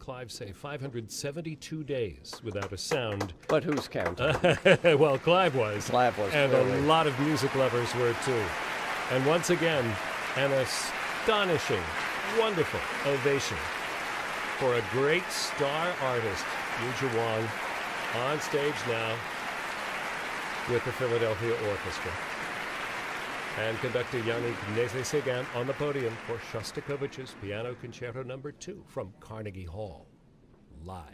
Clive say? 572 days without a sound. But who's counting? Well, Clive was. Clive was, and clearly. a lot of music lovers were too. And once again, an astonishing, wonderful ovation for a great star artist, Yuja Wang, on stage now with the Philadelphia Orchestra. And conductor Yannick Nézet-Séguin on the podium for Shostakovich's Piano Concerto No. 2 from Carnegie Hall, live.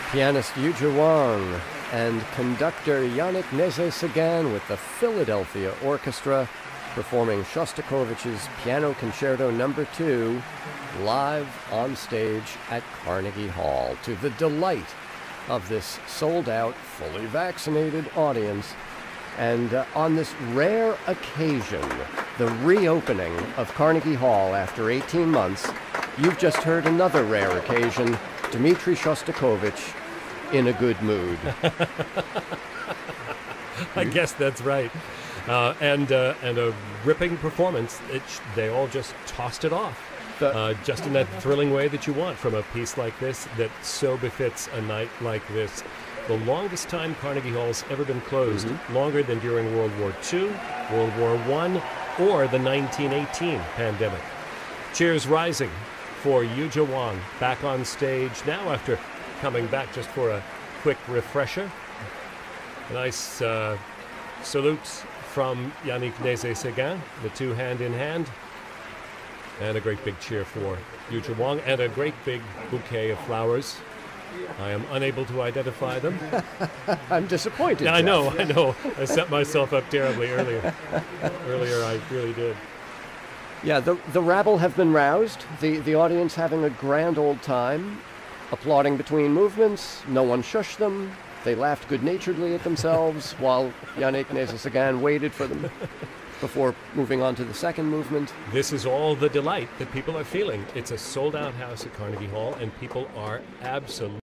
Pianist Yuja Wang and conductor Yannick Nézet-Séguin with the Philadelphia Orchestra performing Shostakovich's Piano Concerto No. 2 live on stage at Carnegie Hall to the delight of this sold-out, fully vaccinated audience. And on this rare occasion, the reopening of Carnegie Hall after 18 months, you've just heard another rare occasion, Dmitri Shostakovich in a good mood. I guess that's right. And a ripping performance. They all just tossed it off. Just in that thrilling way that you want from a piece like this that so befits a night like this. The longest time Carnegie Hall's ever been closed, longer than during World War II, World War I, or the 1918 pandemic. Cheers rising for Yuja Wang, back on stage now after coming back just for a quick refresher. A nice salute from Yannick Nézet-Séguin, the two hand in hand. And a great big cheer for Yuja Wang, and a great big bouquet of flowers. I am unable to identify them. I'm disappointed. Yeah, I know. I set myself up terribly earlier. Earlier, I really did. Yeah, the rabble have been roused. The audience having a grand old time, applauding between movements. No one shushed them. They laughed good-naturedly at themselves while Yannick Nézet-Séguin waited for them before moving on to the second movement. This is all the delight that people are feeling. It's a sold-out house at Carnegie Hall, and people are absolutely